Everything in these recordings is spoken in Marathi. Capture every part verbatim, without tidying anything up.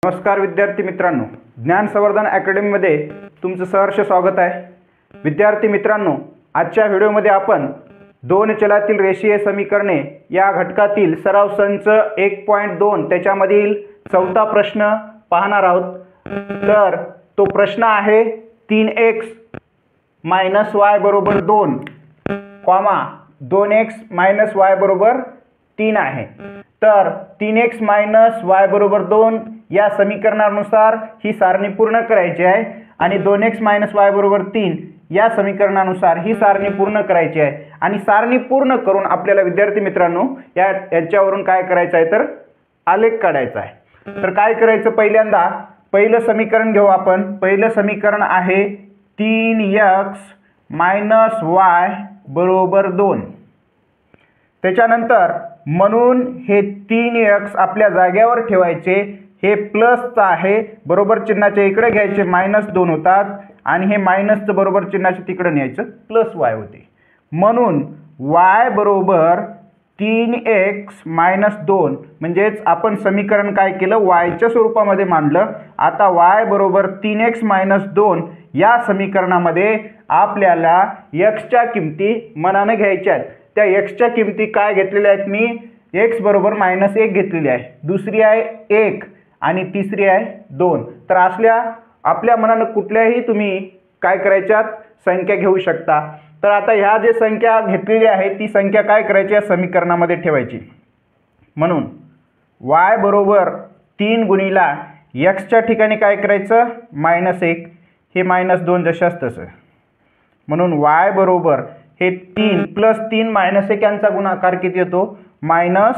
नमस्कार विद्यार्थी मित्रांनो, ज्ञान संवर्धन अकॅडमी मध्ये तुमचं सहर्ष स्वागत आहे। विद्यार्थी मित्रांनो, आजच्या व्हिडिओमध्ये आपण दोन चलातील रेषीय समीकरणे या घटकातील सराव संच एक पॉइंट दोन त्याच्यामधील चौथा प्रश्न पाहणार आहोत। तर तो प्रश्न आहे तीन एक्स मायनस वाय बरोबर दोन कॉमा दोन एक्स मायनस वाय बरोबर तीन आहे। तर तीन एक्स मायनस वाय बरोबर दोन या समीकरणानुसार ही सारणी पूर्ण करायची आहे आणि दोन एक्स मायनस वाय बरोबर तीन या समीकरणानुसार ही सारणी पूर्ण करायची आहे। आणि सारणी पूर्ण करून आपल्याला विद्यार्थी मित्रांनो या याच्यावरून काय करायचं आहे तर आलेख काढायचा आहे। तर काय करायचं, पहिल्यांदा पहिलं समीकरण घेऊ आपण। पहिलं समीकरण आहे तीन एक्स मायनस वाय बरोबर दोन। त्याच्यानंतर म्हणून हे तीन एक्स आपल्या जागेवर ठेवायचे, हे प्लसचं आहे बरोबर चिन्हाच्या इकडे घ्यायचे मायनस दोन होतात आणि हे मायनसचं बरोबर चिन्हाच्या तिकडे न्यायचं प्लस वाय होते। म्हणून वाय बरोबर तीन एक्स मायनस दोन म्हणजेच आपण समीकरण काय केलं वायच्या स्वरूपामध्ये मांडलं। आता वाय बरोबर तीन एक्स मायनस दोन या समीकरणामध्ये आपल्याला एक्सच्या किमती मनाने घ्यायच्या आहेत। त्या एक्सच्या किमती काय घेतलेल्या आहेत, मी एक्स बरोबर मायनस एक घेतलेली आहे, दुसरी आहे एक आणि तिसरी आहे दोन। तर असल्या आपल्या मनाने कुठल्याही तुम्ही काय करायच्यात संख्या घेऊ शकता। तर आता ह्या जे संख्या घेतलेली आहे ती संख्या काय करायची या समीकरणामध्ये ठेवायची। म्हणून वाय बरोबर तीन गुणिला एक्सच्या ठिकाणी काय करायचं मायनस एक, हे मायनस दोन जशास तसं। म्हणून वाय बरोबर हे तीन प्लस तीन मायनस एक यांचा गुणाकार किती येतो मायनस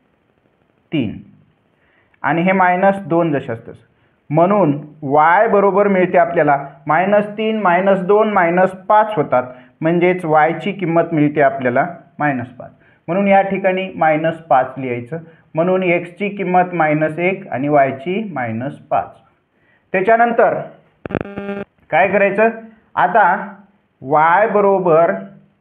तीन आणि हे मायनस दोन जशास तसं। म्हणून वाय बरोबर मिळते आपल्याला मायनस तीन मायनस दोन मायनस पाच होतात, म्हणजेच वायची किंमत मिळते आपल्याला मायनस पाच। म्हणून या ठिकाणी मायनस पाच लिहायचं। म्हणून एक्सची किंमत मायनस एक आणि वायची मायनस पाच। त्याच्यानंतर काय करायचं, आता वाय बरोबर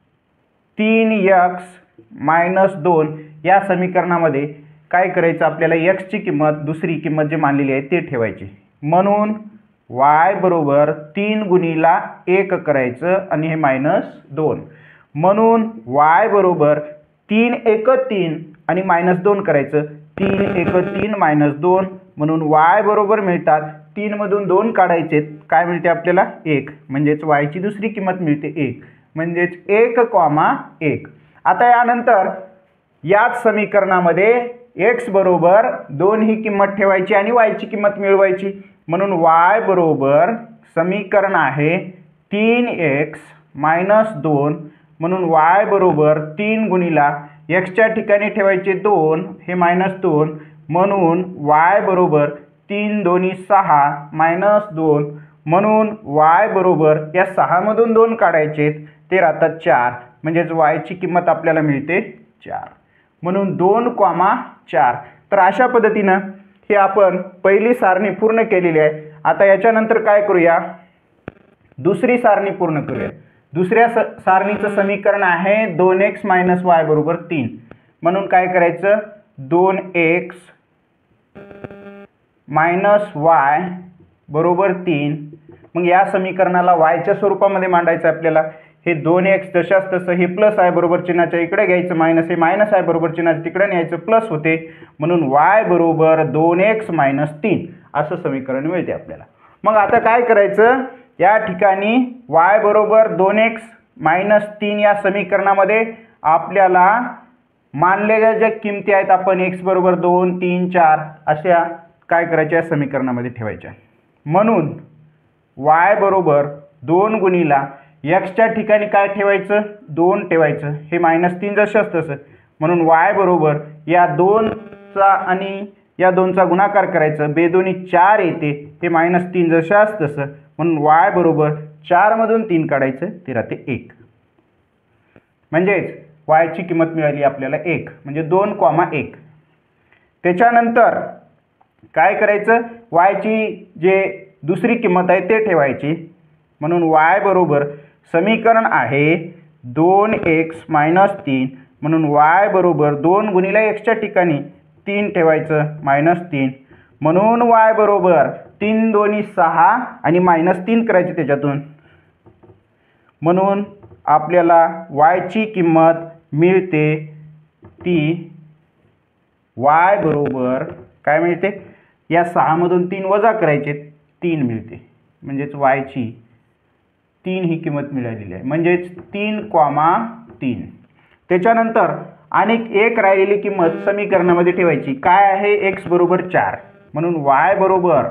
तीन एक्स मायनस दोन या समीकरणामध्ये काय करायचं आपल्याला एक्सची किंमत दुसरी किंमत जी मानलेली आहे ते ठेवायची। म्हणून वाय बरोबर तीन गुणिला एक करायचं आणि हे मायनस दोन। म्हणून वाय बरोबर तीन एक तीन आणि मायनस दोन करायचं, तीन एक तीन मायनस दोन। म्हणून वाय बरोबर मिळतात तीन मधून दोन काढायचे, काय मिळते आपल्याला एक, म्हणजेच वायची दुसरी किंमत मिळते एक, म्हणजेच एक कॉमा एक। आता यानंतर याच समीकरणामध्ये एक्स बरोबर दोन ही किंमत ठेवायची आणि वायची किंमत मिळवायची। म्हणून वाय बरोबर समीकरण आहे तीन एक्स मायनस दोन। म्हणून वाय बरोबर तीन गुणिला एक्सच्या ठिकाणी ठेवायचे दोन, हे मायनस दोन। म्हणून वाय बरोबर तीन दोन्ही सहा मायनस दोन। म्हणून वाय बरोबर या सहा मधून दोन काढायचे, ते राहतात चार, म्हणजेच वायची किंमत आपल्याला मिळते चार। म्हणून दोन कॉमा चार। तर अशा पद्धतीनं हे आपण पहिली सारणी पूर्ण केलेली आहे। आता याच्यानंतर काय करूया, दुसरी सारणी पूर्ण करूया। दुसऱ्या स सारणीचं समीकरण आहे दोन एक्स मायनस वाय बरोबर तीन। म्हणून काय करायचं, दोन एक्स मायनस वाय बरोबर तीन। मग या समीकरणाला वायच्या स्वरूपामध्ये मांडायचं आपल्याला। हे दोन एक्स जशास तसं हे प्लस आहे बरोबर चिन्हाच्या इकडे घ्यायचं, मायनस हे मायनस आहे बरोबर चिन्हाच्या तिकडे न्यायचं, प्लस होते। म्हणून वाय बरोबर दोन एक्स मायनस तीन असं समीकरण मिळते आपल्याला। मग आता काय करायचं, या ठिकाणी वाय बरोबर दोन एक्स मायनस तीन या समीकरणामध्ये आपल्याला मानलेल्या ज्या किमती आहेत आपण एक्स बरोबर दोन तीन चार अशा काय करायच्या समीकरणामध्ये ठेवायच्या। म्हणून वाय बरोबर दोन गुणिला एक्सच्या ठिकाणी काय ठेवायचं दोन ठेवायचं, हे मायनस तीन जशास तसं। म्हणून वाय बरोबर या दोनचा आणि या दोनचा गुणाकार करायचं, बेदोनी चार येते, हे मायनस तीन जशास तसं। म्हणून वाय बरोबर चार मधून तीन काढायचं, ते राहते एक, म्हणजेच वायची किंमत मिळाली आपल्याला एक, म्हणजे दोन कॉमा एक। त्याच्यानंतर काय करायचं, वायची जे दुसरी किंमत आहे ते ठेवायची। म्हणून वाय बरोबर समीकरण आहे दोन एक्स मायनस तीन। म्हणून वाय बरोबर दोन गुणिले एक्सच्या ठिकाणी तीन ठेवायचं मायनस तीन। म्हणून वाय बरोबर तीन दोन्ही सहा आणि मायनस तीन करायचे त्याच्यातून, म्हणून आपल्याला वायची किंमत मिळते ती वाय बरोबर काय मिळते, या सहामधून तीन वजा करायचे तीन मिळते, म्हणजेच वायची तीन ही किंमत मिळालेली आहे, म्हणजेच तीन कॉमा तीन. त्याच्यानंतर अनेक एक राहिलेली किंमत समीकरणामध्ये ठेवायची. काय आहे, एक्स बरोबर चार, म्हणून वाय बरोबर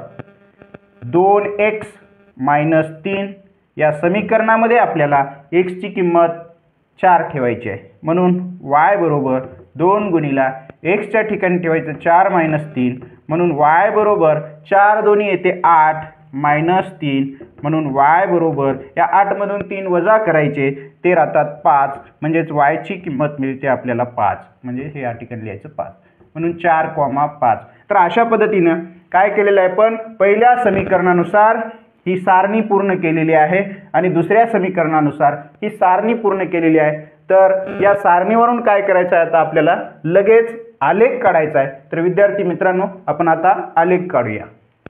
दोन एक्स मायनस तीन. या समीकरणामध्ये आपल्याला एक्सची किंमत चार ठेवायची आहे, म्हणून वाय बरोबर दोन गुणिला एक्सच्या ठिकाणी ठेवायचं चार मायनस तीन, म्हणून वाय बरोबर चार दोन्ही येते आठ मायनस तीन, म्हणून वाय बरोबर या आठमधून तीन वजा करायचे ते राहतात पाच, म्हणजेच वायची किंमत मिळते आपल्याला पाच, म्हणजे हे या ठिकाणी लिहायचं पाच, म्हणून चार कॉमा पाच. तर अशा पद्धतीनं काय केलेलं आहे, पण पहिल्या समीकरणानुसार ही सारणी पूर्ण केलेली आहे आणि दुसऱ्या समीकरणानुसार ही सारणी पूर्ण केलेली आहे. तर या सारणीवरून काय करायचं आहे, आता आपल्याला लगेच आलेख काढायचा आहे. तर विद्यार्थी मित्रांनो, आपण आता आलेख काढूया.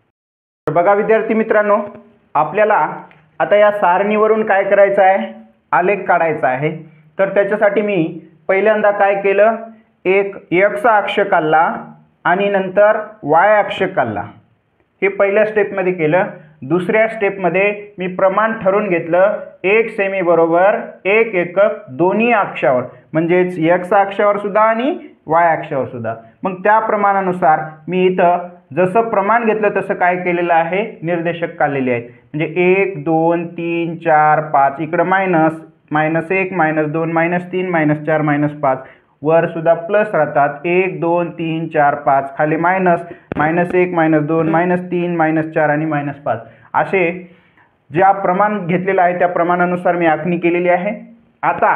तर बघा विद्यार्थी मित्रांनो, आपल्याला आता या सारणीवरून काय करायचं आहे, आलेख काढायचा आहे. तर त्याच्यासाठी मी पहिल्यांदा काय केलं, एक एक्स अक्ष काढला आणि नंतर वाय अक्ष काढला. हे पहिल्या स्टेपमध्ये केलं. दुसऱ्या स्टेपमध्ये मी प्रमाण ठरवून घेतलं, एक सेमी बरोबर एक एकक दोन्ही अक्षावर, म्हणजेच एक्स अक्षावर सुद्धा आणि वाय अक्षावर सुद्धा. मग त्या प्रमाणानुसार मी इथं जसं प्रमाण घेतलं तसं काय केलेलं आहे, निर्देशक काढलेले आहेत. म्हणजे एक दोन तीन चार पाच, इकडं मायनस मायनस एक मायनस दोन मायनस तीन मायनस चार मायनस पाच, वर सुद्धा प्लस राहतात, एक दोन तीन चार पाच, खाली मायनस मायनस एक मायनस दोन मायनस तीन मायनस चार आणि मायनस पाच. असे ज्या प्रमाण घेतलेलं आहे त्या प्रमाणानुसार मी आखणी केलेली आहे. आता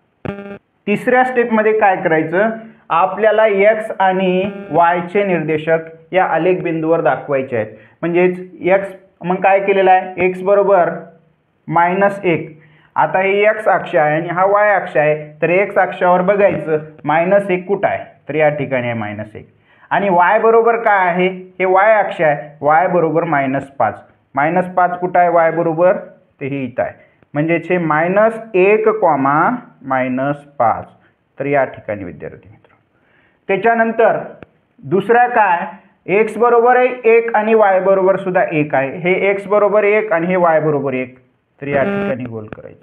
तिसऱ्या स्टेपमध्ये काय करायचं, आपल्याला एक्स आणि वायचे निर्देशक या आलेख बिंदूवर दाखवायचे आहेत. म्हणजेच एक्स, मग काय केलेलं आहे, एक्स बरोबर मायनस एक. आता हे एक्स अक्ष आहे आणि हा वाय अक्ष आहे. तर एक्स अक्षावर बघायचं मायनस एक कुठं आहे, तर या ठिकाणी आहे मायनस एक. आणि वाय बरोबर काय आहे, हे वाय अक्ष आहे, वाय बरोबर मायनस पाच. मायनस पाच कुठं आहे वाय बरोबर, ते ही इथं आहे. म्हणजेच हे मायनस एक कॉमा मायनस पाच. तर या ठिकाणी विद्यार्थी मित्र, त्याच्यानंतर दुसरा काय, एक्स बरोबर आहे एक आणि वाय बरोबर सुद्धा एक आहे. हे एक्स बरोबर एक आणि हे वाय बरोबर एक, तर या ठिकाणी गोल करायचं.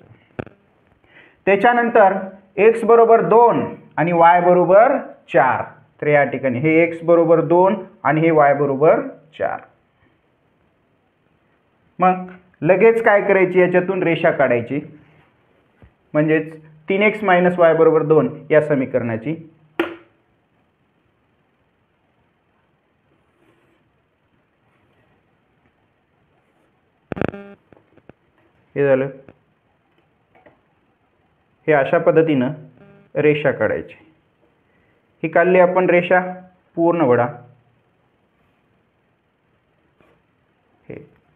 त्याच्यानंतर एक्स बरोबर दोन आणि वाय बरोबर चार, तर या ठिकाणी हे एक्स बरोबर दोन आणि हे वाय बरोबर चार. मग लगेच काय करायची, याच्यातून रेषा काढायची. म्हणजेच तीन एक्स मायनस वाय बरोबर दोन या समीकरणाची. हे झालं. हे अशा पद्धतीनं रेषा काढायची. ही काढली आपण रेषा पूर्ण वडा. हे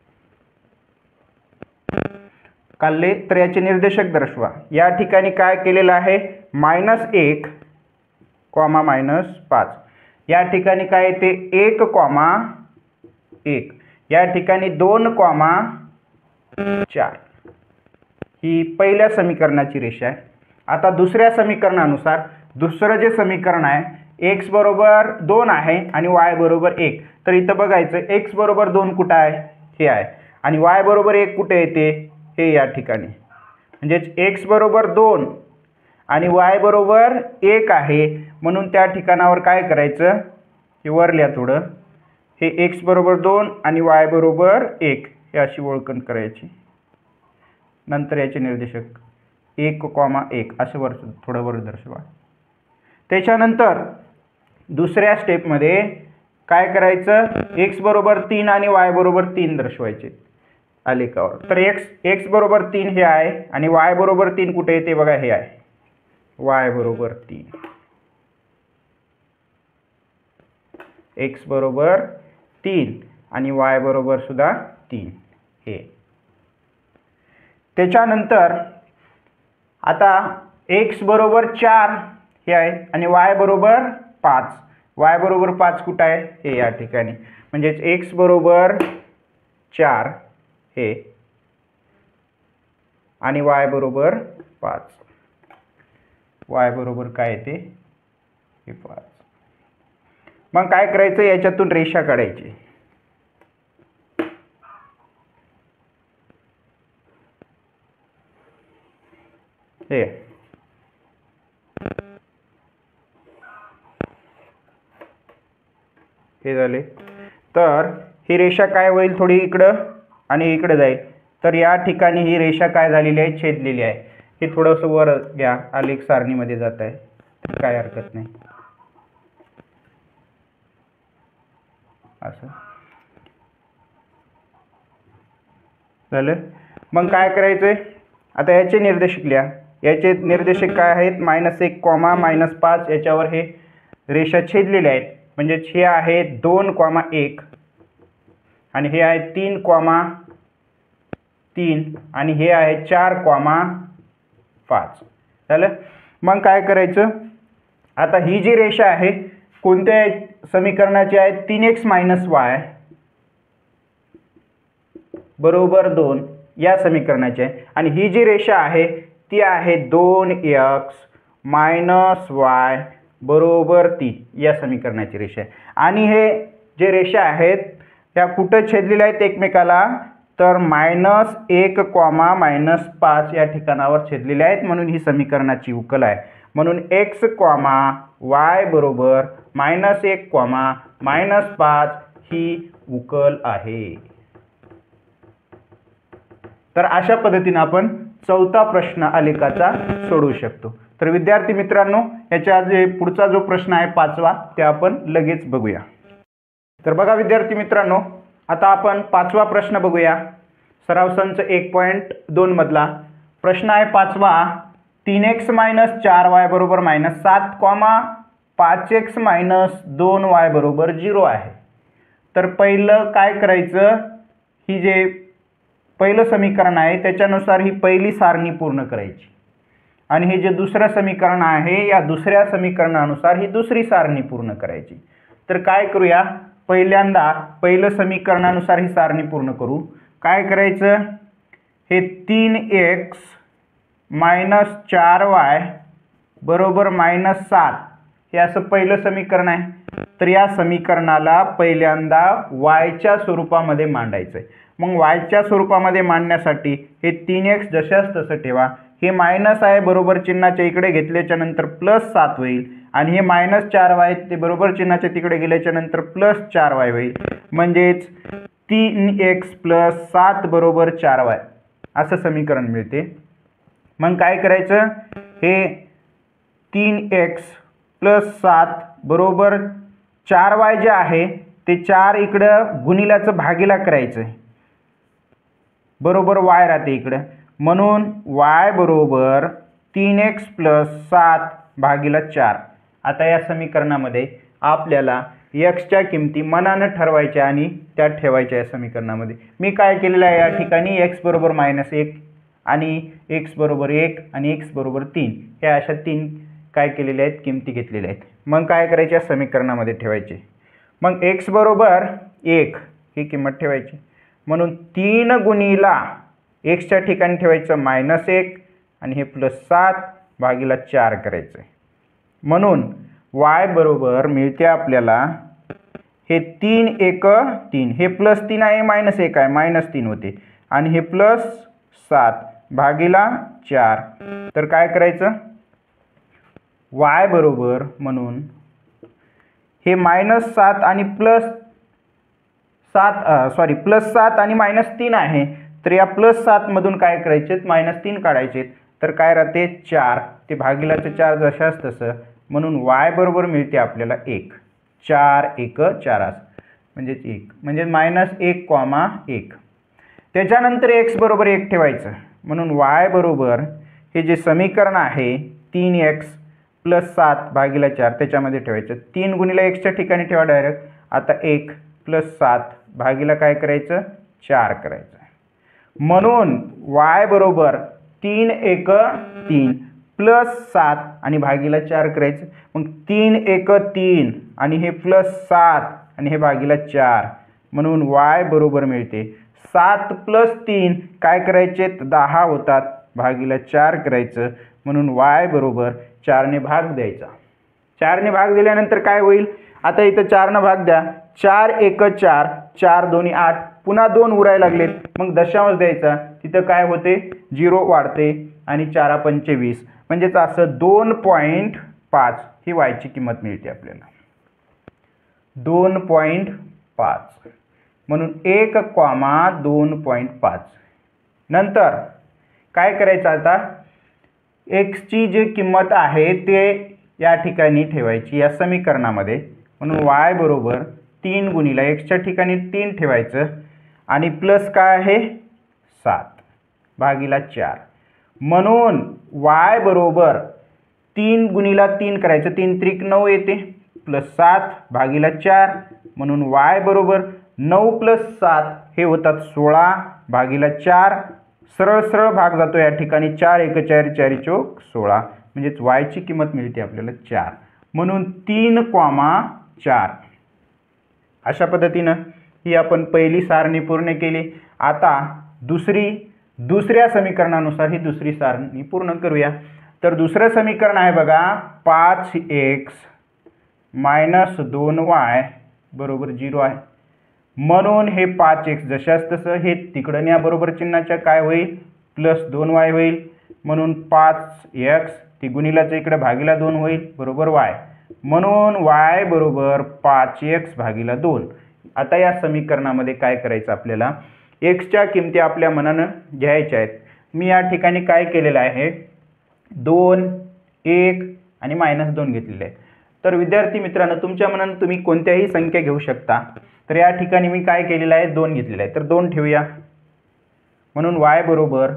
काढले तर याचे निर्देशक दर्शवा. या ठिकाणी काय केलेलं आहे, मायनस एक कॉमा मायनस पाच. या ठिकाणी काय येते, एक कॉमा एक. या ठिकाणी दोन कॉमा चार. ही पहिल्या समीकरणाची रेषा आहे. आता दुसऱ्या समीकरणानुसार दुसरं जे समीकरण आहे, एक्स बरोबर दोन आहे आणि वाय बरोबर एक. तर इथं बघायचं एक्स बरोबर दोन कुठं आहे, हे आहे, आणि वाय बरोबर एक कुठे येते, हे या ठिकाणी. म्हणजेच एक्स बरोबर दोन आणि वाय बरोबर एक आहे, म्हणून त्या ठिकाणावर काय करायचं, हे वर लिहा थोडं. हे एक्स बरोबर दोन आणि वाय बरोबर एक हे अशी ओळखण करायची. नंतर याचे निर्देशक एक कॉमा एक असं वर थोडं वर दर्शवा. त्याच्यानंतर दुसऱ्या स्टेपमध्ये काय करायचं, एक्स बरोबर तीन आणि वाय बरोबर तीन दर्शवायचे आलेखावर. तर एक्स एक्स बरोबर तीन हे आहे आणि वाय बरोबर तीन कुठे येते बघा, हे आहे वाय बरोबर तीन. एक्स बरोबर तीन आणि वाय बरोबर सुद्धा तीन हे. त्याच्यानंतर आता एक्स बरोबर चार हे आहे आणि वाय बरोबर पाच. वाय बरोबर पाच कुठं आहे हे या ठिकाणी, म्हणजेच एक्स बरोबर चार हे आणि वाय बरोबर पाच, वाय बरोबर काय येते हे पाच. मग काय करायचं, याच्यातून रेषा काढायची. हे हे झाले. तर ही रेषा काय होईल, थोडी इकडं आणि इकडे जाईल. तर या ठिकाणी ही रेषा काय झालेली आहे, छेदलेली आहे. हे थोडंसं वर घ्या, आलेख सारणीमध्ये जात आहे, काय हरकत नाही. असं झालं. मग काय करायचंय, आता याचे निर्देशक लिहा. याचे निर्देशक काय आहेत, मायनस एक कॉमा मायनस पाच, याच्यावर हे रेषा छेदलेले आहेत. म्हणजेच हे आहे दोन कॉमा एक आणि हे आहे तीन कॉमा तीन आणि हे आहे चार कॉमा पाच. झालं. मग काय करायचं, आता ही जी रेषा आहे कोणत्या समीकरणाची आहे, तीन एक्स मायनस वाय बरोबर दोन या समीकरणाची आहे. आणि ही जी रेषा आहे ती आहे दोन एक्स मायनस वाय बरोबर तीन या समीकरणाची रेषा आहे. आणि हे जे रेषा आहेत त्या कुठं छेदलेल्या आहेत एकमेकाला, तर मायनस एक कॉमा मायनस पाच या ठिकाणावर छेदलेले आहेत. म्हणून ही समीकरणाची उकल आहे. म्हणून एक्स कॉमा वाय बरोबर मायनस एक कॉमा मायनस पाच ही उकल आहे. तर अशा पद्धतीने आपण चौथा प्रश्न आलेखाचा सोडवू शकतो. तर विद्यार्थी मित्रांनो, याच्या जे पुढचा जो प्रश्न आहे पाचवा ते आपण लगेच बघूया. तर बघा विद्यार्थी मित्रांनो, आता आपण पाचवा प्रश्न बघूया. सराव संच एक पॉईंट दोन मधला प्रश्न आहे पाचवा. तीन एक्स मायनस चार वाय बरोबर मायनस सात कॉमा पाच एक्स मायनस दोन वाय बरोबर झिरो आहे. तर पहिलं काय करायचं, ही जे पहिलं समीकरण आहे त्याच्यानुसार ही पहिली सारणी पूर्ण करायची आणि हे जे दुसरं समीकरण आहे या दुसऱ्या समीकरणानुसार ही दुसरी सारणी पूर्ण करायची. तर काय करूया, पहिल्यांदा पहिलं समीकरणानुसार ही सारणी पूर्ण करू. काय करायचं, हे तीन एक्स मायनस चार वाय बरोबर मायनस सात हे असं पहिलं समीकरण आहे. तर या समीकरणाला पहिल्यांदा वायच्या स्वरूपामध्ये मांडायचं आहे. मग वायच्या स्वरूपामध्ये मांडण्यासाठी हे तीन एक्स जशाच तसं ठेवा. हे मायनस आहे बरोबर चिन्हाच्या इकडे घेतल्याच्या नंतर प्लस सात होईल आणि हे मायनस चार वाय ते बरोबर चिन्हाच्या तिकडे गेल्याच्या नंतर प्लस चार वाय होईल. म्हणजेच तीन एक्स प्लस सात बरोबर चार वाय असं समीकरण मिळते. मग काय करायचं, हे तीन एक्स प्लस सात बरोबर चार वाय जे आहे ते चार इकडं गुणिल्याचं भागीला करायचं आहे बरोबर वाय राहते इकडं. म्हणून वाय बरोबर तीन एक्स प्लस सात भागीला चार. आता या समीकरणामध्ये आपल्याला एक्सच्या किमती मनानं ठरवायच्या आणि त्या ठेवायच्या. या समीकरणामध्ये मी काय केलेलं आहे, या ठिकाणी एक्स बरोबर मायनस एक आणि एक्स बरोबर एक आणि एक्स बरोबर तीन हे अशा तीन काय केलेल्या आहेत किमती घेतलेल्या आहेत. मग काय करायचे, या समीकरणामध्ये ठेवायचे. मग एक्स बरोबर एक ही किंमत ठेवायची. म्हणून तीन गुणिला एक्सच्या ठिकाणी ठेवायचं मायनस एक आणि हे प्लस सात भागीला चार करायचं आहे. म्हणून वाय बरोबर मिळते आपल्याला हे तीन एक तीन, हे प्लस तीन आहे मायनस एक आहे मायनस तीन होते आणि हे प्लस सात भागीला चार. तर काय करायचं, वाय बरोबर म्हणून हे मायनस सात आणि प्लस सात सॉरी प्लस सात आणि मायनस तीन आहे. तर या प्लस सातमधून काय करायचे, मायनस तीन काढायचे. तर काय राहते चार, ते भागीलाचं चार जशाच तसं. म्हणून वाय बरोबर मिळते आपल्याला एक. चार एक चार म्हणजेच एक, म्हणजे मायनस एक कॉमा एक. त्याच्यानंतर एक्स बरोबर एक ठेवायचं. म्हणून वाय बरोबर हे जे समीकरण आहे तीन एक्स प्लस सात भागीला चार त्याच्यामध्ये ठेवायचं. तीन गुणिला एक्सच्या ठिकाणी ठेवा डायरेक्ट. आता एक प्लस सात भागीला काय करायचं, चार करायचं. म्हणून वाय बरोबर तीन एक तीन प्लस सात आणि भागीला चार करायचं. मग तीन एक तीन आणि हे प्लस सात आणि हे भागीला चार म्हणून y बरोबर मिळते सात प्लस तीन काय करायचे दहा होतात भागीला चार करायचं म्हणून y बरोबर चारने भाग द्यायचा. चारने भाग दिल्यानंतर काय होईल आता इथं चारने भाग द्या. चार एक चार चार दोन्ही आठ पुन्हा दोन उरायला लागलेत मग दशांश द्यायचा तिथं काय होते झिरो वाढते आणि चारा पंचवीस म्हणजेच असं दोन पॉईंट पाच ही वायची किंमत मिळते आपल्याला. दोन पॉईंट पाच म्हणून एक कॉमा दोन पॉईंट पाच. नंतर काय करायचं आता एक्सची जी किंमत आहे ते या ठिकाणी ठेवायची या समीकरणामध्ये म्हणून y बरोबर तीन गुणिला एक्सच्या ठिकाणी तीन ठेवायचं आणि प्लस काय आहे सात भागीला चार म्हणून y बरोबर तीन गुणिला तीन करायचं तीन त्रिक नऊ येते प्लस सात भागीला चार म्हणून y बरोबर नऊ प्लस सात हे होतात सोळा भागीला चार. सरळ सरळ भाग जातो या ठिकाणी चार एक चार चार चौक सोळा म्हणजेच वायची किंमत मिळते आपल्याला चार म्हणून तीन कॉमा चार. अशा पद्धतीनं ही आपण पहिली सारणी पूर्ण केली. आता दुसरी दुसऱ्या समीकरणानुसार ही दुसरी सारणी पूर्ण करूया. तर दुसरं समीकरण आहे बघा पाच एक्स मायनस दोन वाय बरोबर झिरो आहे म्हणून हे पाच एक्स जशाच तसं हे तिकडं न्या बरोबर चिन्हाच्या काय होईल प्लस दोन वाय होईल म्हणून पाच एक्स ती गुणिलाचं इकडे भागीला दोन होईल बरोबर वाय म्हणून y बरोबर पाच एक्स भागीला दोन. आता या समीकरणामध्ये काय करायचं आपल्याला एक्सच्या किमती आपल्या मनानं घ्यायच्या आहेत. मी या ठिकाणी काय केलेलं आहे दोन एक आणि मायनस दोन घेतलेले आहेत. तर विद्यार्थी मित्रांनो तुमच्या मनानं तुम्ही कोणत्याही संख्या घेऊ शकता. तर या ठिकाणी मी काय केलेलं आहे दोन घेतलेलं आहे तर दोन ठेवूया म्हणून y बरोबर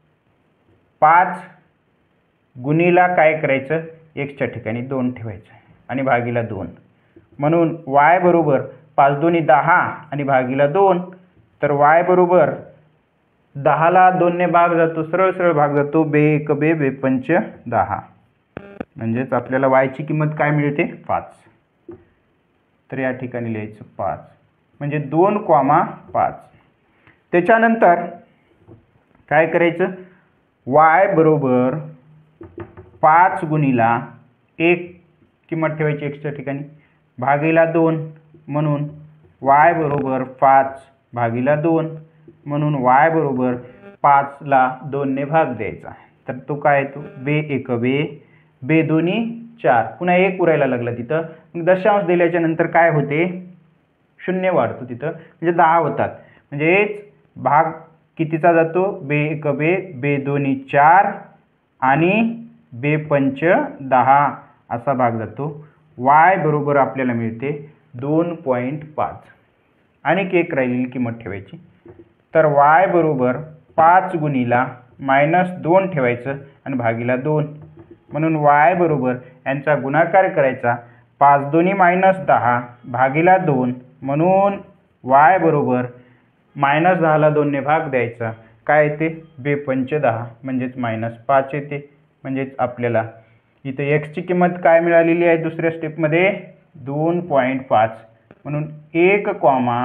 पाच गुणिला काय करायचं एक्सच्या ठिकाणी दोन ठेवायचं आणि भागीला दोन म्हणून y बरोबर पाच दोन्ही दहा आणि भागीला दोन. तर y बरोबर दहाला दोनने भाग जातो सरळ सरळ भाग जातो बे एक बे बे पंच दहा म्हणजेच आपल्याला वायची किंमत काय मिळते पाच. तर या ठिकाणी लिहायचं पाच म्हणजे दोन कॉमा पाच. त्याच्यानंतर काय करायचं y बरोबर पाच गुणिला एक किंमत ठेवायची एक्सच्या ठिकाणी भागीला दोन म्हणून y बरोबर पाच भागीला दोन म्हणून y बरोबर पाचला दोनने भाग द्यायचा. तर तो काय येतो बे एक बे बे दोन्ही चार पुन्हा एक उरायला लागला तिथं मग दशांश दिल्याच्या नंतर काय होते शून्य वाढतो तिथं म्हणजे दहा होतात म्हणजेच भाग कितीचा जातो बे एक बे बे दोन्ही चार आणि बे पंच दहा असा भाग जातो. y बरोबर आपल्याला मिळते दोन पॉईंट पाच. आणि एक राहिलेली किंमत ठेवायची तर y बरोबर पाच गुणिला मायनस दोन ठेवायचं आणि भागीला दोन म्हणून y बरोबर यांचा गुणाकार करायचा पाच दोन्ही मायनस दहा भागीला दोन म्हणून y बरोबर मायनस दहाला दोनने भाग द्यायचा काय येते बे पंच दहा म्हणजेच मायनस पाच येते. म्हणजेच आपल्याला इथं एक्सची किंमत काय मिळालेली आहे दुसऱ्या स्टेपमध्ये दोन पॉईंट पाच म्हणून एक कॉमा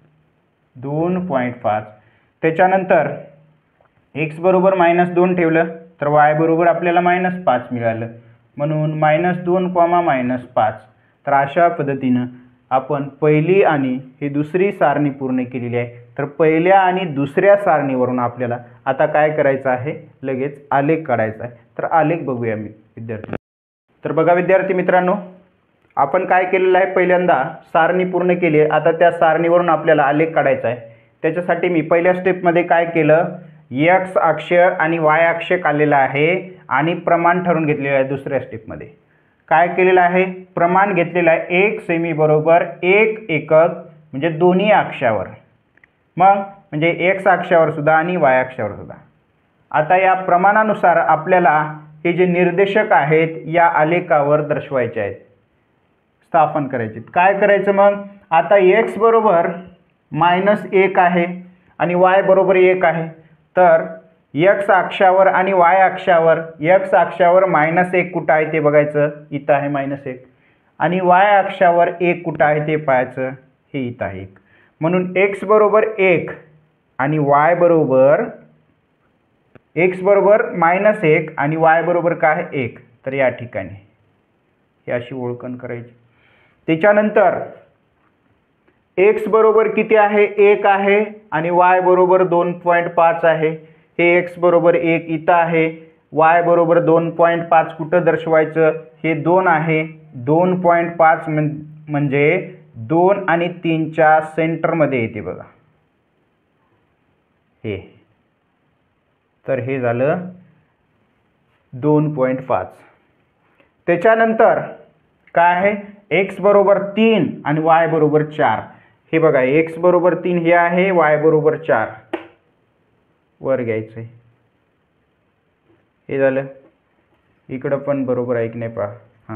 दोन पॉईंट पाच. त्याच्यानंतर एक्स बरोबर मायनस दोन ठेवलं तर वाय बरोबर आपल्याला मायनस पाच मिळालं म्हणून मायनस दोन कॉमा मायनस पाच. तर अशा पद्धतीनं आपण पहिली आणि ही दुसरी सारणी पूर्ण केलेली आहे. तर पहिल्या आणि दुसऱ्या सारणीवरून आपल्याला आता काय करायचं आहे लगेच आलेख काढायचा आहे. तर आलेख बघूया मी विद्यार्थी. तर बघा विद्यार्थी मित्रांनो आपण काय केलेलं आहे पहिल्यांदा सारणी पूर्ण केली आहे. आता त्या सारणीवरून आपल्याला आलेख काढायचा आहे. त्याच्यासाठी मी पहिल्या स्टेपमध्ये काय केलं एक्स अक्ष आणि वाय अक्ष काढलेला आहे आणि प्रमाण ठरवून घेतलेलं आहे. दुसऱ्या स्टेपमध्ये काय केलेलं आहे प्रमाण घेतलेलं आहे एक सेमी बरोबर एक एकक म्हणजे दोन्ही अक्षावर मग म्हणजे एक्स अक्षावर सुद्धा आणि वाय अक्षावर सुद्धा. आता या प्रमाणानुसार आपल्याला हे जे निर्देशक आहेत या आलेखावर दर्शवायचे आहेत स्थापन करायचे. काय करायचं मग आता एक्स बरोबर मायनस एक आहे आणि वाय बरोबर एक आहे. तर एक्स अक्षावर आणि वाय अक्षावर, एक्स अक्षावर मायनस एक कुठं आहे ते बघायचं, इथं आहे मायनस एक, आणि वाय अक्षावर एक कुठं आहे ते पाहायचं, हे इथं आहे एक. म्हणून एक्स बरोबर एक आणि वाय बरोबर, एक्स बरोबर मायनस एक आणि वाय बरोबर काय आहे एक. तर या ठिकाणी ही अशी ओळखण करायची. त्याच्यानंतर एक्स बरोबर किती आहे, एक आहे, आणि वाय बरोबर दोन पॉईंट पाच आहे. हे एक्स बरोबर एक इथं आहे, वाय बरोबर दोन पॉईंट पाच कुठं दर्शवायचं, हे दोन आहे. दोन पॉईंट पाच म्हणजे दोन आणि तीनच्या सेंटरमध्ये येते बघा हे. तर हे झालं दोन पॉईंट पाच. त्याच्यानंतर काय आहे, एक्स बरोबर तीन आणि वाय बरोबर चार. हे बघा एक्स बरोबर तीन हे आहे, वाय बरोबर चार वर घ्यायचं आहे. हे झालं. इकडं पण बरोबर आहे की नाही पहा. हां,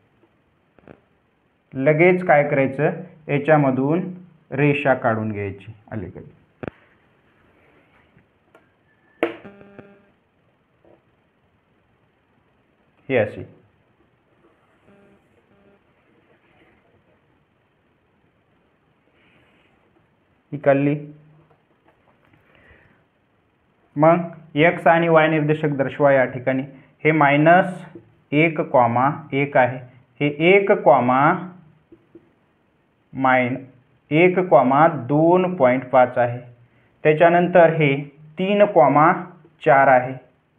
लगेच काय करायचं, याच्यामधून रेषा काढून घ्यायची अलीकडे. हे अशी ही काढली. मग एक्स आणि वाय निर्देशक दर्शवा या ठिकाणी. हे मायनस एक कॉमा एक आहे, हे एक कॉमा माइन एक कॉमा दोन पॉईंट पाच आहे. त्याच्यानंतर हे तीन कॉमा चार आहे.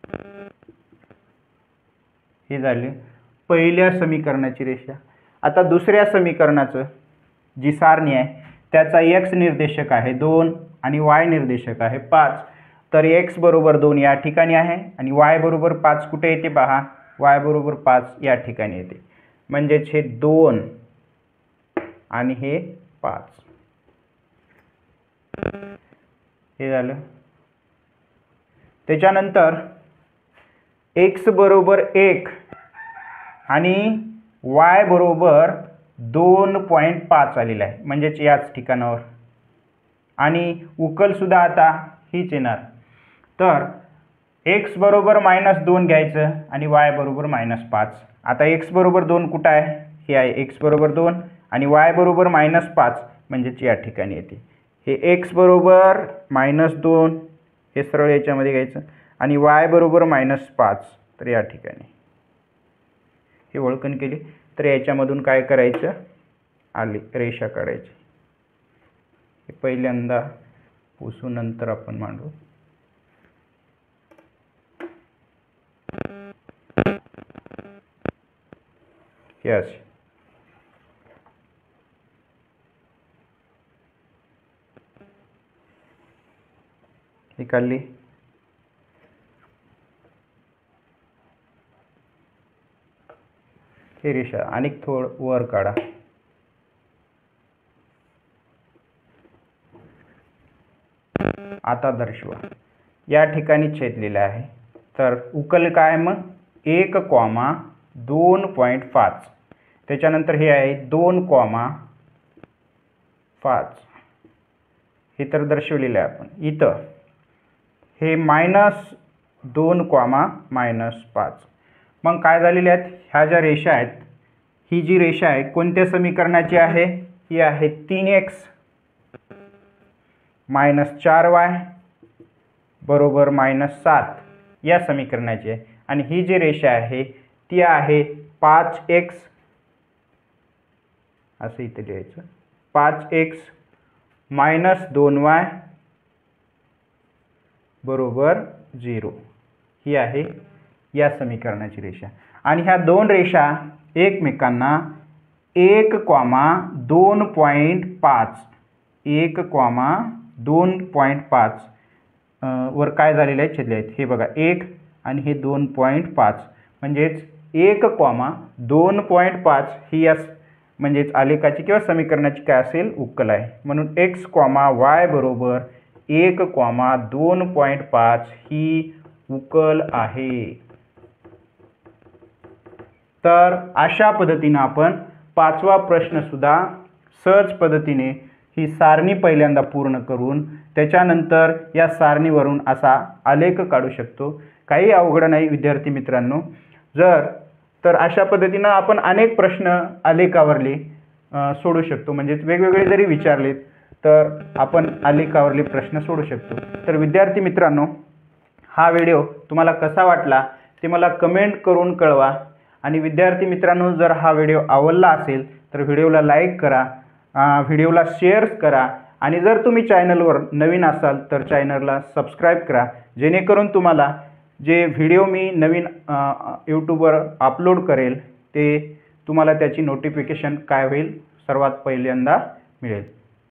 हे झाले पहिल्या समीकरणाची रेषा. आता दुसऱ्या समीकरणाचं जी सारणी आहे त्याचा एक्स निर्देशक आहे दोन आणि वाय निर्देशक आहे पाच. तर एक्स बरोबर दोन या ठिकाणी आहे आणि वाय बरोबर पाच कुठे येते पहा, वाय बरोबर पाच या ठिकाणी येते. म्हणजेच हे दोन आणि हे पाच. हे झालं. त्याच्यानंतर एक्स बरोबर एक आणि वाय बरोबर दोन पॉईंट पाच आलेला आहे, म्हणजेच याच ठिकाणावर. आणि उकलसुद्धा आता हीच येणार. तर एक्स बरोबर मायनस दोन घ्यायचं आणि वाय बरोबर मायनस पाच. आता एक्स बरोबर दोन कुठं आहे, हे आहे एक्स बरोबर दोन आणि वाय बरोबर मायनस पाच, म्हणजेच या ठिकाणी येते. हे एक्स बरोबर मायनस दोन हे सरळ याच्यामध्ये घ्यायचं आणि वाय बरोबर मायनस पाच, तर या ठिकाणी हे ओळखण केली. तर याच्यामधून काय करायचं, आली रेषा काढायची. हे पहिल्यांदा पुसू नंतर आपण मांडू. हे असे ही काढली. ही रेषा आणि थोड वर काढा. आता दर्शवा या ठिकाणी छेदलेले आहे. तर उकल काय मग एक कॉमा दोन पॉईंट पाच. त्याच्यानंतर हे आहे दोन कॉमा पाच. हे तर दर्शवलेलं आहे आपण इथं. हे मायनस दोन कॉमा मायनस पाच. मग काय झालेले आहेत, ह्या ज्या रेषा आहेत, ही जी रेषा आहे कोणत्या समीकरणाची आहे, ही आहे तीन एक्स मायनस चार वाय बरोबर मायनस सात या समीकरणाची आहे. आणि ही जी रेषा आहे ती आहे पाच एक्स, असं इथे लिहायचं, पाच एक्स मायनस दोन वाय बरोबर झिरो. ही आहे या समीकरणाची रेषा. आणि ह्या दोन रेषा एकमेकांना एक कॉमा दोन पॉईंट पाच एक कॉमा दोन पॉईंट पाच वर काय झालेले आहेत, छेदले आहेत. हे बघा एक आणि हे दोन पॉईंट पाच, म्हणजेच एक कॉमा दोन पॉईंट पाच ही या म्हणजेच आलेखाची किंवा समीकरणाची काय असेल, उकल आहे. म्हणून एक्स कॉमा वाय बरोबर एक कॉमा दोन पॉईंट पाच ही उकल आहे. तर अशा पद्धतीने आपण पाचवा प्रश्न सुद्धा सहज पद्धतीने ही सारणी पहिल्यांदा पूर्ण करून त्याच्यानंतर या सारणीवरून असा आलेख काढू शकतो. काही अवघड नाही विद्यार्थी मित्रांनो. जर तर अशा पद्धतीनं आपण अनेक प्रश्न आलेखावरले सोडू शकतो. म्हणजे वेगवेगळे जरी विचारलेत तर आपण आलेखावरले प्रश्न सोडू शकतो. तर विद्यार्थी मित्रांनो, हा व्हिडिओ तुम्हाला कसा वाटला ते मला कमेंट करून कळवा. आणि विद्यार्थी मित्रांनो, जर हा व्हिडिओ आवडला असेल तर व्हिडिओला लाईक करा, व्हिडिओला शेअर करा आणि जर तुम्ही चॅनलवर नवीन असाल तर चॅनलला सबस्क्राईब करा, जेणेकरून तुम्हाला जे व्हिडिओ मी नवीन यूट्यूबवर अपलोड करेल ते तुम्हाला त्याची नोटिफिकेशन काय होईल सर्वात पहिल्यांदा मिळेल.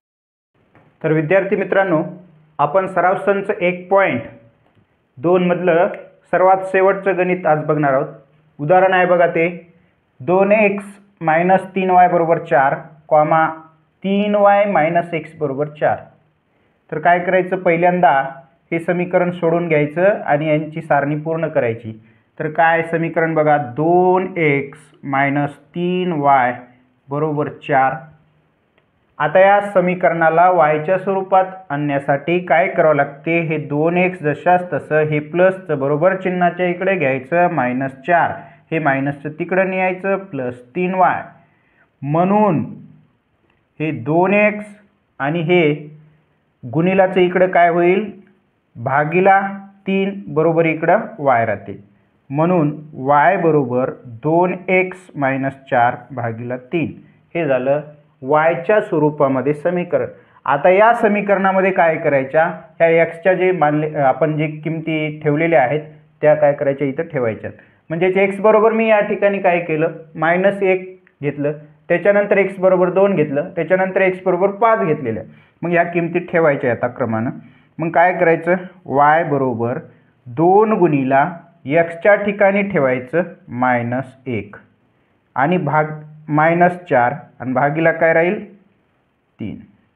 तर विद्यार्थी मित्रांनो, आपण सराव संच एक पॉईंट दोनमधलं सर्वात शेवटचं गणित आज बघणार आहोत. उदाहरण आहे बघा ते दोन एक्स मायनस तीन वाय बरोबर चार कॉमा तीन वाय मायनस एक्स बरोबर चार. तर काय करायचं, पहिल्यांदा हे समीकरण सोडून घ्यायचं आणि यांची सारणी पूर्ण करायची. तर काय समीकरण बघा, दोन एक्स मायनस तीन वाय बरोबर चार. आता या समीकरणाला वायच्या स्वरूपात आणण्यासाठी काय करावं लागते, हे दोन एक्स जशाच तसं हे प्लसचं बरोबर चिन्हाच्या इकडे घ्यायचं, मायनस चार हे मायनसचं तिकडं न्यायचं, प्लस तीन वाय. म्हणून हे दोन एक्स आणि हे गुणिलाचं इकडं काय होईल, भागिला तीन बरोबर इकडं वाय राहते. म्हणून वाय बरोबर दोन एक्स मायनस चार भागिला तीन. हे झालं वायच्या स्वरूपामध्ये समीकरण. आता या समीकरणामध्ये काय करायच्या, ह्या एक्सच्या जे मानले आपण जे किमती ठेवलेल्या आहेत त्या काय करायच्या इथं ठेवायच्यात. म्हणजेच एक्स बरोबर मी या ठिकाणी काय केलं, मायनस एक घेतलं, त्याच्यानंतर एक्स बरोबर दोन घेतलं, त्याच्यानंतर एक्स बरोबर पाच घेतलेल्या. मग या किमती ठेवायच्या आता क्रमानं. मग काय करायचं, वाय बरोबर दोन गुणिला एक्सच्या ठिकाणी ठेवायचं मायनस एक आणि भाग मायनस चार आणि भागीला काय राहील तीन.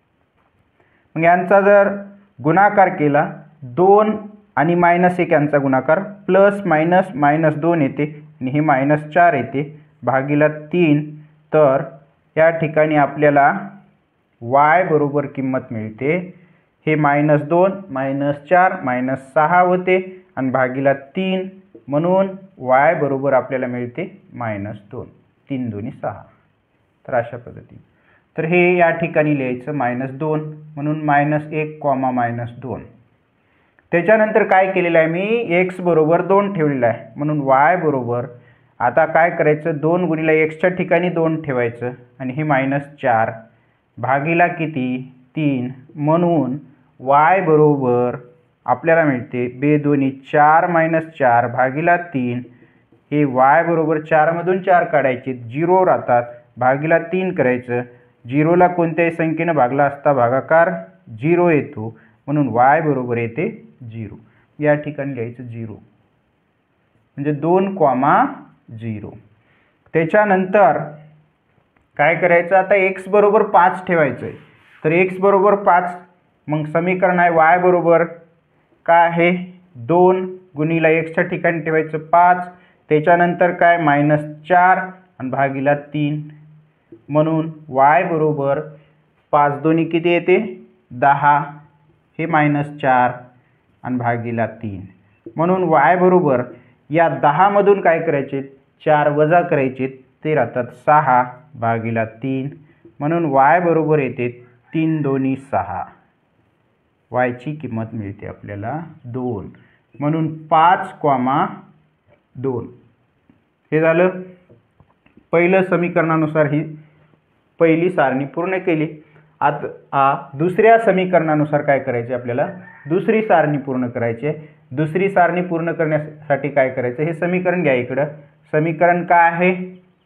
मग यांचा जर गुणाकार केला, दोन आणि मायनस एक यांचा गुणाकार प्लस मायनस मायनस दोन येते आणि हे मायनस चार येते भागीला तीन. तर या ठिकाणी आपल्याला वाय बरोबर किंमत मिळते, हे मायनस दोन मायनस चार मायनस सहा होते आणि भागीला तीन. म्हणून वाय बरोबर आपल्याला मिळते मायनस दोन, तीन दोन्ही सहा. तर अशा पद्धतीने तर हे या ठिकाणी लिहायचं मायनस दोन, म्हणून मायनस एक कॉमा मायनस दोन. त्याच्यानंतर काय केलेलं आहे मी, एक्स बरोबर दोन ठेवलेलं आहे. म्हणून वाय बरोबर आता काय करायचं, दोन गुणिला एक्सच्या ठिकाणी दोन ठेवायचं आणि हे मायनस चार भागीला किती तीन. म्हणून वाय बरोबर आपल्याला मिळते बे दोन्ही चार मायनस चार भागीला तीन. हे वाय बरोबर चारमधून चार काढायचे, झिरो राहतात, भागीला तीन करायचं. झिरोला कोणत्याही संख्येनं भागला असता भागाकार झिरो येतो, म्हणून वाय बरोबर येते झिरो. या ठिकाणी लिहायचं झिरो म्हणजे दोन कॉमा झिरो. त्याच्यानंतर काय करायचं, आता एक्स बरोबर पाच ठेवायचं आहे. तर एक्स बरोबर पाच, मग समीकरण आहे वाय बरोबर काय आहे, दोन गुणिला एक्सच्या ठिकाणी ठेवायचं पाच, त्याच्यानंतर काय मायनस चार आणि भागीला तीन. म्हणून वाय बरोबर पाच दोन्ही किती येते दहा, हे मायनस चार आणि भागीला तीन. म्हणून वाय बरोबर या दहामधून काय करायचे, चार वजा करायचे, ते राहतात सहा भागीला तीन. म्हणून वाय बरोबर येते तीन दोन्ही सहा. वायची किंमत मिळते आपल्याला दोन. म्हणून पाच कॉमा दोन. हे झालं पहिलं समीकरणानुसार ही पहिली सारणी पूर्ण केली. आता दुसऱ्या समीकरणानुसार काय करायचे, आपल्याला दुसरी सारणी पूर्ण करायची आहे. दुसरी सारणी पूर्ण करण्यासाठी काय करायचं, हे समीकरण घ्या इकडं. समीकरण काय आहे,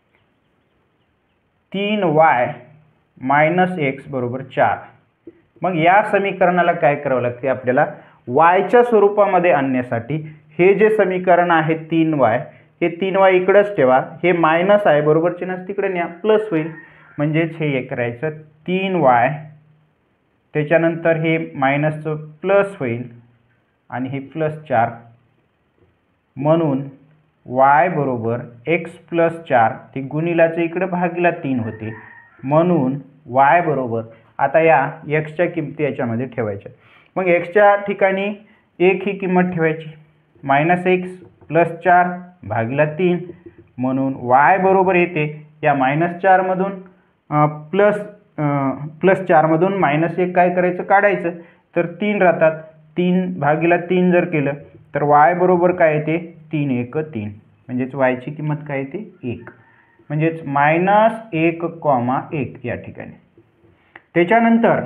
तीन वाय मायनस एक्स बरोबर चार. मग या समीकरणाला काय करावं लागते, आपल्याला वायच्या स्वरूपामध्ये आणण्यासाठी हे जे समीकरण आहे तीन वाय, हे तीन वाय इकडंच ठेवा, हे मायनस आहे बरोबर चिन्ह तिकडे न्या, प्लस होईल. म्हणजेच हे एक करायचं तीन वाय, त्याच्यानंतर हे मायनसचं प्लस होईल आणि हे प्लस चार. म्हणून वाय बरोबर एक्स प्लस चार, ते गुणिलाचं इकडे भागीला तीन होते. म्हणून वाय बरोबर आता या एक्सच्या किमती याच्यामध्ये ठेवायच्या. मग एक्सच्या ठिकाणी एक ही किंमत ठेवायची, मायनस एक्स प्लस चार भागिला तीन, म्हणून वाय बरोबर येते या मायनस चारमधून प्लस प्लस चारमधून मायनस एक काय करायचं काढायचं, तर तीन राहतात. तीन भागिला तीन जर केलं तर वाय बरोबर काय येते तीन एक तीन, म्हणजेच वायची किंमत काय येते एक, म्हणजेच मायनस एक कॉमा एक या ठिकाणी. त्याच्यानंतर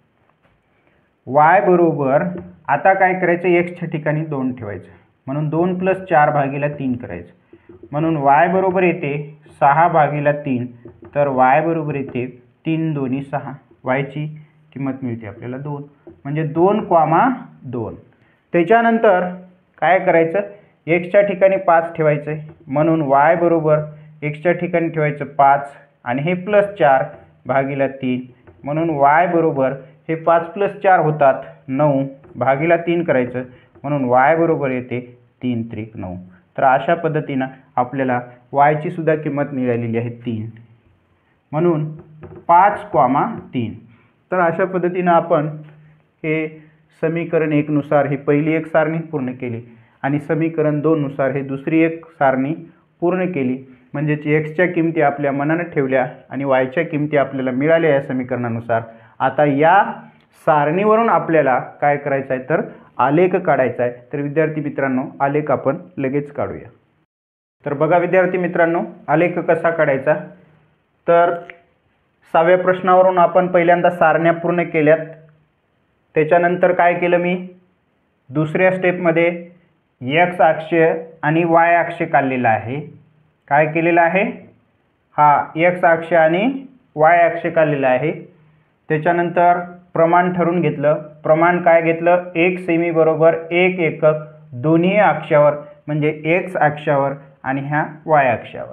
वाय बरोबर आता काय करायचं, एक्सच्या ठिकाणी दोन ठेवायचं, म्हणून दोन प्लस चार भागिला तीन करायचं, म्हणून वाय बरोबर येते सहा भागिला तीन, तर वाय बरोबर येते तीन दोन्ही सहा, वायची किंमत मिळते आपल्याला दोन, म्हणजे दोन कॉमा दोन. त्याच्यानंतर काय करायचं, एक्सच्या ठिकाणी पाच ठेवायचं आहे, म्हणून वाय बरोबर एक्सच्या ठिकाणी ठेवायचं पाच आणि हे प्लस चार भागिला तीन, म्हणून वाय बरोबर हे पाच प्लस चार होतात नऊ भागिला तीन करायचं, म्हणून वाय बरोबर येते तीन त्रिक नऊ. तर अशा पद्धतीनं आपल्याला वायची सुद्धा किंमत मिळालेली आहे तीन, म्हणून पाच कॉमा तीन. तर अशा पद्धतीनं आपण हे समीकरण एकनुसार ही पहिली एक सारणी पूर्ण केली आणि समीकरण दोननुसार हे दुसरी एक सारणी पूर्ण केली. म्हणजेच एक्सच्या किमती आपल्या मनाने ठेवल्या आणि वायच्या किमती आपल्याला मिळाल्या या समीकरणानुसार. आता या सारणीवरून आपल्याला काय करायचं आहे, तर आलेख काढायचा आहे. तर विद्यार्थी मित्रांनो, आलेख आपण लगेच काढूया. तर बघा विद्यार्थी मित्रांनो, आलेख कसा काढायचा, तर सहाव्या प्रश्नावरून आपण पहिल्यांदा सारण्या पूर्ण केल्यात. त्याच्यानंतर काय केलं मी, दुसऱ्या स्टेपमध्ये एक्स अक्ष आणि वाय अक्ष काढलेला आहे. काय केलेलं आहे, हा एक्स अक्ष आणि वाय अक्ष काढलेला आहे. त्याच्यानंतर प्रमाण ठरवून घेतलं. प्रमाण काय घेतलं, एक सेमी बरोबर एक एकक दोन्ही अक्षावर, म्हणजे एक्स अक्षावर आणि ह्या वाय अक्षावर.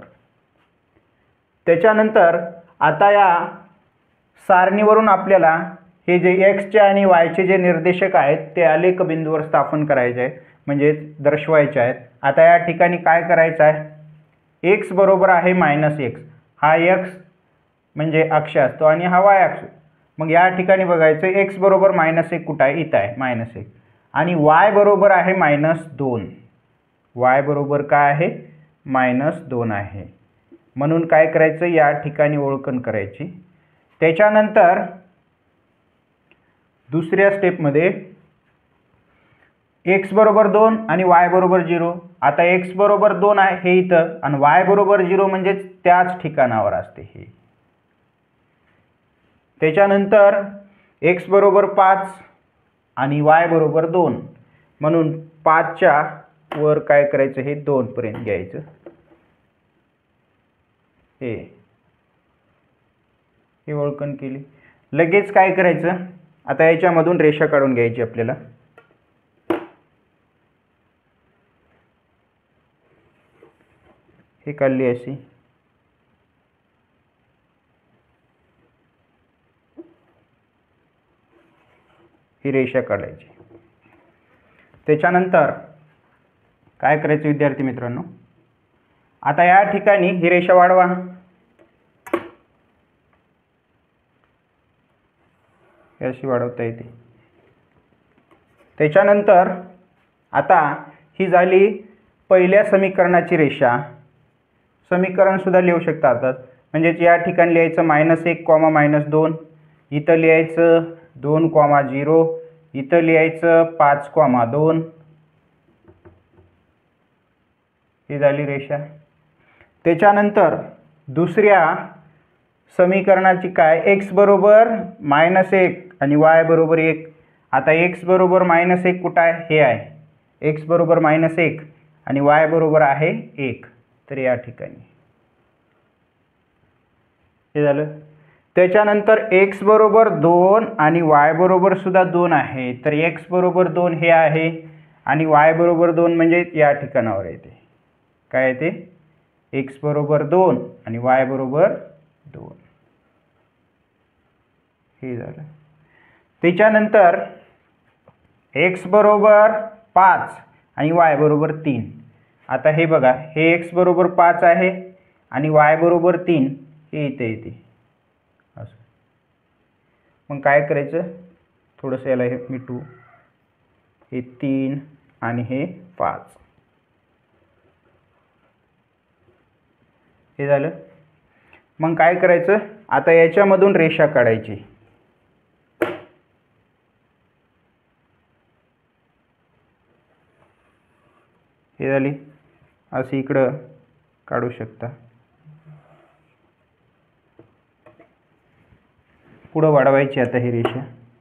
त्याच्यानंतर आता या सारणीवरून आपल्याला हे जे एक्सचे आणि वायचे जे निर्देशक आहेत ते आलेख बिंदूवर स्थापन करायचे आहे, म्हणजे दर्शवायचे आहेत. आता या ठिकाणी काय करायचं आहे, एक्स बरोबर आहे मायनस एक्स, हा एक्स म्हणजे अक्ष असतो आणि हा वाय अक्ष. मग या ठिकाणी बघायचं एक्स बरोबर मायनस एक कुठं आहे, इथं आहे मायनस एक, आणि वाय बरोबर आहे मायनस दोन. वाय बरोबर काय आहे, मायनस दोन आहे. म्हणून काय करायचं, या ठिकाणी ओळखण करायची. त्याच्यानंतर दुसऱ्या स्टेपमध्ये एक्स बरोबर दोन आणि वाय बरोबर झिरो. आता एक्स बरोबर दोन आहे हे इथं आणि वाय बरोबर झिरो म्हणजेच त्याच ठिकाणावर असते हे. त्याच्यानंतर एक्स बरोबर पाच आणि वाय बरोबर दोन, म्हणून पाचच्या वर काय करायचं, हे दोन पर्यंत घ्यायचं. हे हे ओळखण केली. लगेच काय करायचं, आता याच्यामधून रेषा काढून घ्यायची आपल्याला. हे काढली अशी. ही रेषा काढायची. त्याच्यानंतर काय करायचं विद्यार्थी मित्रांनो, आता या ठिकाणी ही रेषा वाढवा. अशी वाढवता येते. त्याच्यानंतर आता ही झाली पहिल्या समीकरणाची रेषा. समीकरण सुद्धा लिहू शकता आता, म्हणजेच या ठिकाणी लिहायचं मायनस एक कॉमा मायनस दोन, इथं लिहायचं दोन कॉमा झिरो, इथं लिहायचं पाच कॉमा दोन. ही झाली रेषा. त्याच्यानंतर दुसऱ्या समीकरणाची काय, एक्स बरोबर मायनस एक आणि वाय बरोबर एक. आता एक्स बरोबर मायनस एक कुठं आहे, हे आहे. एक्स बरोबर मायनस एक आणि वाय बरोबर आहे एक, तर या ठिकाणी हे झालं. त्याच्यानंतर एक्स बरोबर दोन आणि वाय बरोबर सुद्धा दोन आहे, तर एक्स बरोबर दोन हे आहे आणि वाय बरोबर दोन म्हणजे या ठिकाणावर येते. काय येते, एक्स बरोबर दोन आणि वाय बरोबर दोन. हे झालं. त्याच्यानंतर एक्स बरोबर पाच आणि वाय बरोबर तीन. आता हे बघा, हे एक्स बरोबर पाच आहे आणि वाय बरोबर तीन, हे इथे येते असं. मग काय करायचं, थोडंसं याला हे मिटू, हे तीन आणि हे पाच, हे झालं. मग काय करायचं, आता याच्यामधून रेषा काढायची. हे झाली, अशी इकडं काढू शकता. पुढं वाढवायची आता ही रेषा.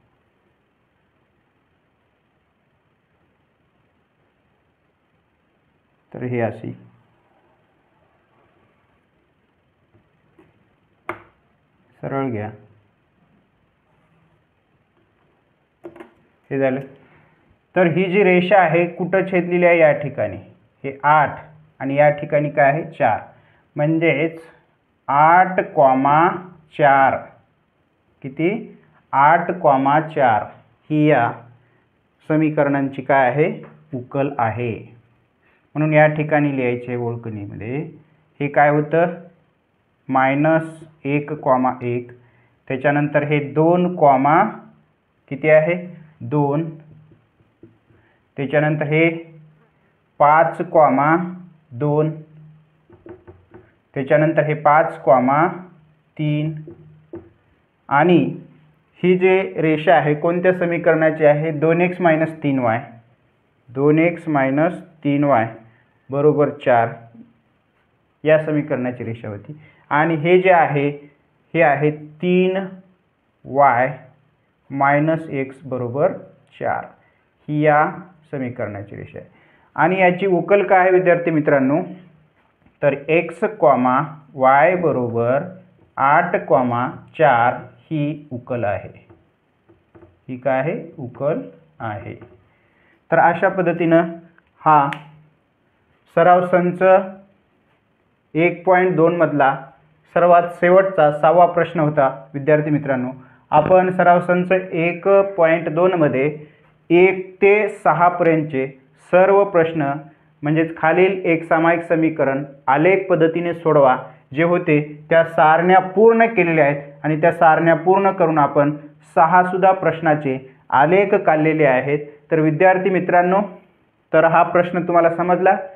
तर हे अशी सरळ घ्या. हे झालं. तर ही जी रेषा आहे कुठं छेदलेली आहे, या ठिकाणी. हे आठ आणि या ठिकाणी काय आहे, चार. म्हणजेच आठ कॉमा चार, किती, आठ कॉमा चार ही या समीकरणांची काय आहे, उकल आहे. म्हणून या ठिकाणी लिहायचे ओळखणीमध्ये. हे काय होतं, मायनस एक कॉमा एक, त्याच्यानंतर हे दोन कॉमा किती आहे, दोन, त्याच्यानंतर हे पाच कॉमा दोन, त्याच्यानंतर हे पाच कॉमा तीन, आणि ही जे रेषा आहे कोणत्या समीकरणाची आहे, दोन एक्स मायनस तीन वाय, दोन एक्स मायनस तीन वाय बरोबर चार, या समीकरणाची रेषा होती. आणि हे जे आहे हे आहे तीन वाय मायनस एक्स बरोबर चार, ही या समीकरणाची रेषा आहे. आणि याची उकल काय आहे विद्यार्थी मित्रांनो, तर एक्स कॉमा वाय बरोबर आठ कॉमा चार ही उकल आहे. ही काय आहे, उकल आहे. तर अशा पद्धतीनं हा सराव संच एक पॉईंट दोन मधला सर्वात शेवटचा सहावा प्रश्न होता विद्यार्थी मित्रांनो. आपण सराव संच एक पॉईंट दोनमध्ये एक ते सहापर्यंतचे सर्व प्रश्न म्हणजेच खालील एक सामायिक समीकरण आलेख पद्धतीने सोडवा जे होते त्या सारण्या पूर्ण केलेल्या आहेत. आणि त्या सारण्या पूर्ण करून आपण सहासुद्धा प्रश्नाचे आलेख काढलेले आहेत. तर विद्यार्थी मित्रांनो, तर हा प्रश्न तुम्हाला समजला.